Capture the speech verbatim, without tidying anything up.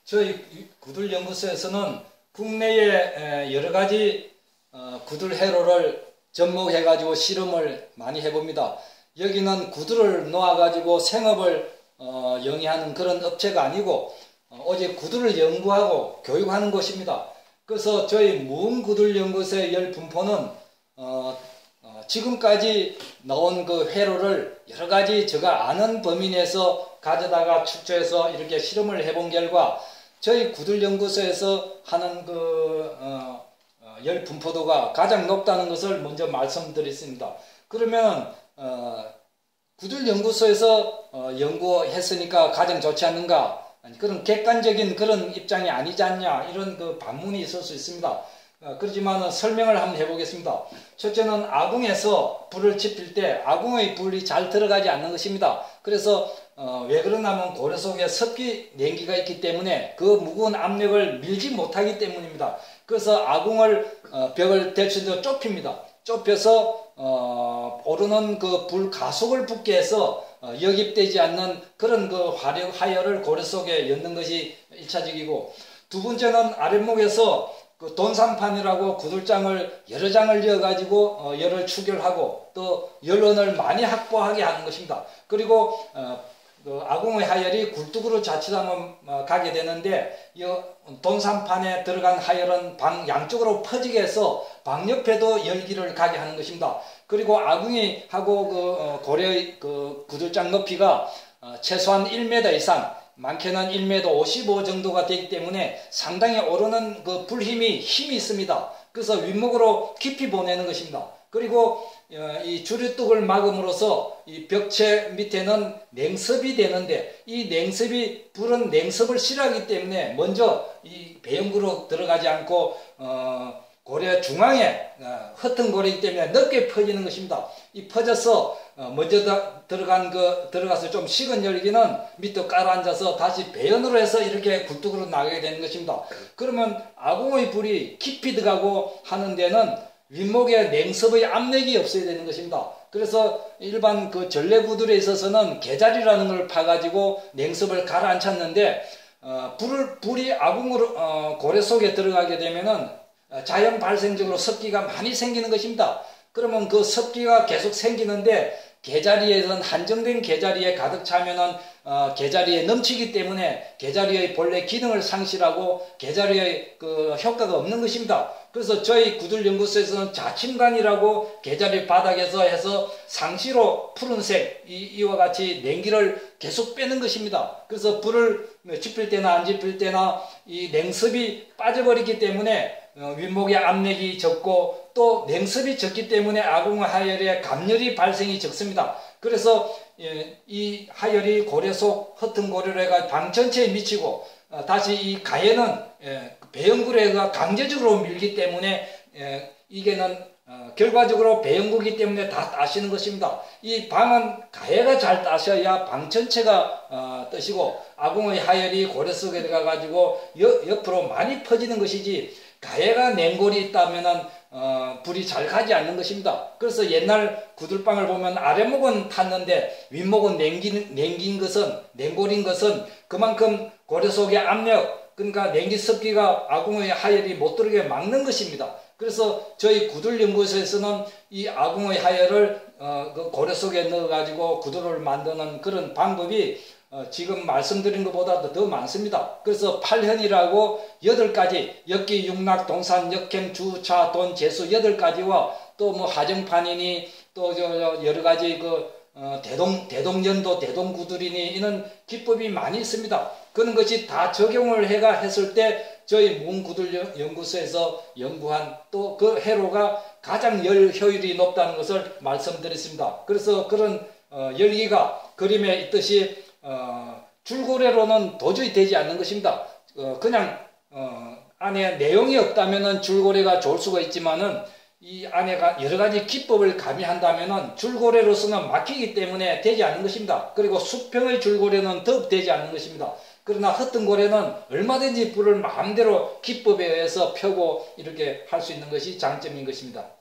저희 구들연구소에서는 국내의 여러 가지 구들 회로를 접목해가지고 실험을 많이 해봅니다. 여기는 구들을 놓아가지고 생업을 어, 영위하는 그런 업체가 아니고 어, 오직 구들을 연구하고 교육하는 곳입니다. 그래서 저희 무음구들연구소의 열 분포는 어, 어, 지금까지 나온 그 회로를 여러 가지 제가 아는 범위 내에서 가져다가 축소해서 이렇게 실험을 해본 결과 저희 구들연구소에서 하는 그 어, 어, 열 분포도가 가장 높다는 것을 먼저 말씀드리겠습니다. 그러면 어, 구들연구소에서 어, 연구했으니까 가장 좋지 않는가? 아니, 그런 객관적인 그런 입장이 아니지 않냐? 이런 그 반문이 있을 수 있습니다. 어, 그렇지만 설명을 한번 해보겠습니다. 첫째는 아궁에서 불을 지필 때 아궁의 불이 잘 들어가지 않는 것입니다. 그래서 어, 왜 그러냐면 고래 속에 습기 냉기가 있기 때문에 그 무거운 압력을 밀지 못하기 때문입니다. 그래서 아궁을 어, 벽을 대충 좁힙니다. 좁혀서 어, 오르는 그 불 가속을 붙게 해서 어, 역입되지 않는 그런 그 화력 하열을 고래 속에 넣는 것이 일차적이고, 두 번째는 아랫목에서 그 돈산판이라고 구들장을 여러 장을 이어 가지고 어, 열을 추결하고 또 열원을 많이 확보하게 하는 것입니다. 그리고 어, 그 아궁의 하열이 굴뚝으로 자칫하면 어, 가게 되는데 이 돈산판에 들어간 하열은 방 양쪽으로 퍼지게 해서 방 옆에도 열기를 가게 하는 것입니다. 그리고 아궁이 하고 그 어, 고래의 그 구들장 높이가 어, 최소한 일 미터 이상, 많게는 일 미터 오십오 정도가 되기 때문에 상당히 오르는 그 불힘이 힘이 있습니다. 그래서 윗목으로 깊이 보내는 것입니다. 그리고 어, 이 주류뚝을 막음으로써 이 벽체 밑에는 냉섭이 되는데 이 냉섭이 불은 냉섭을 싫어하기 때문에 먼저 이 배연구로 들어가지 않고 어, 고래 중앙에 어, 흩은 고래이기 때문에 넓게 퍼지는 것입니다. 이 퍼져서 어, 먼저 다, 들어간 그 들어가서 좀 식은 열기는 밑에 깔아앉아서 다시 배연으로 해서 이렇게 굴뚝으로 나가게 되는 것입니다. 그러면 아궁의 불이 깊이 들어가고 하는 데는 윗목에 냉섭의 압력이 없어야 되는 것입니다. 그래서 일반 그 전래구들에 있어서는 개자리라는 걸 파가지고 냉섭을 가라앉혔는데 어, 불을, 불이 아궁으로 어, 고래 속에 들어가게 되면은 자연 발생적으로 습기가 많이 생기는 것입니다. 그러면 그 습기가 계속 생기는데 개자리에는 한정된 개자리에 가득 차면은 어, 개자리에 넘치기 때문에 개자리의 본래 기능을 상실하고 개자리의 그 효과가 없는 것입니다. 그래서 저희 구들연구소에서는 자침관이라고 개자리 바닥에서 해서 상시로 푸른색 이, 이와 같이 냉기를 계속 빼는 것입니다. 그래서 불을 지필 때나 안 지필 때나 이 냉습이 빠져버리기 때문에 어, 윗목의 압력이 적고 또 냉습이 적기 때문에 아궁 하열에 감열이 발생이 적습니다. 그래서 예, 이 하열이 고래 속 흩은 고래로 해가 방 전체에 미치고 어, 다시 이 가해는 예, 배연구래가 강제적으로 밀기 때문에 예, 이게는 어, 결과적으로 배연구기 때문에 다 따시는 것입니다. 이 방은 가해가 잘 따셔야 방 전체가 어, 뜨시고 아궁의 하열이 고래 속에 들어가 가지고 옆으로 많이 퍼지는 것이지, 가해가 냉골이 있다면은 어, 불이 잘 가지 않는 것입니다. 그래서 옛날 구들방을 보면 아랫목은 탔는데 윗목은 냉긴, 냉긴 것은, 냉골인 것은 그만큼 고래 속의 압력, 그러니까 냉기 습기가 아궁의 하열이 못 들어오게 막는 것입니다. 그래서 저희 구들연구소에서는 이 아궁의 하열을 어, 그 고래 속에 넣어가지고 구들을 만드는 그런 방법이 어, 지금 말씀드린 것보다도 더 많습니다. 그래서 팔현이라고 여덟 가지 역기, 육락, 동산, 역행, 주차, 돈, 재수 여덟 가지와 또 뭐 하정판이니 또 저 여러 가지 그 어, 대동 대동연도, 대동구들이니 이런 기법이 많이 있습니다. 그런 것이 다 적용을 해가 했을 때 저희 무음구들연구소에서 연구한 또 그 회로가 가장 열 효율이 높다는 것을 말씀드렸습니다. 그래서 그런 어, 열기가 그림에 있듯이 어, 줄고래로는 도저히 되지 않는 것입니다. 어, 그냥 어, 안에 내용이 없다면은 줄고래가 좋을 수가 있지만은 이 안에가 여러 가지 기법을 가미한다면은 줄고래로서는 막히기 때문에 되지 않는 것입니다. 그리고 수평의 줄고래는 더욱 되지 않는 것입니다. 그러나 흩은 고래는 얼마든지 불을 마음대로 기법에 의해서 펴고 이렇게 할 수 있는 것이 장점인 것입니다.